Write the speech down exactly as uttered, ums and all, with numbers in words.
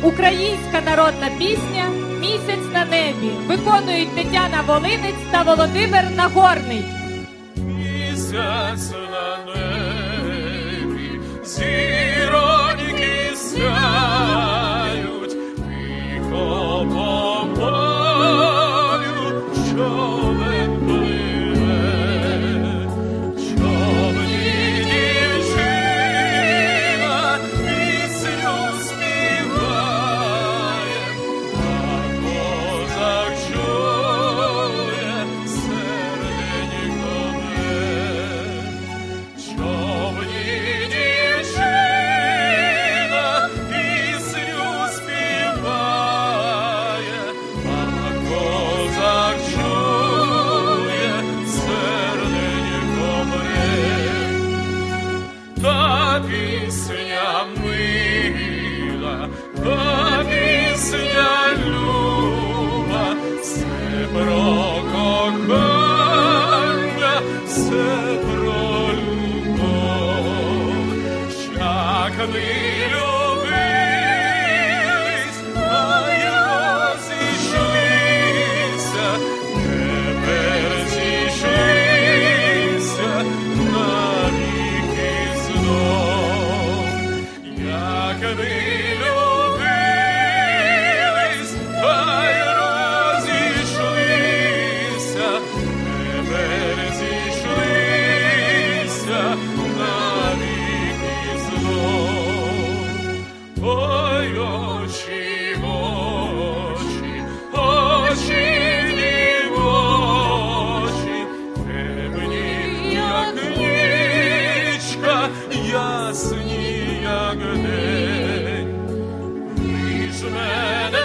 Українська народна пісня «Місяць на небі» виконують Тетяна Волинець та Володимир Нагорний. Місяць на небі, зіроньки сяють, тихо по морю човен пливе, човні дівчина пісню співає, а козак чує серденько б'є. Човні дівчина пісню співає, а козак чує серденько б'є. Та пісня мила, та пісня люба, все про кохання, все про любов. Як ми любились, а й розійшлися, тепер зійшлися навіки знов. Як ми любились, а й розійшлися, тепер зійшлися навіки знов. Ой, очі, очі, очі, дівочі, темні, як нічка, ясні, як день. Ви ж мене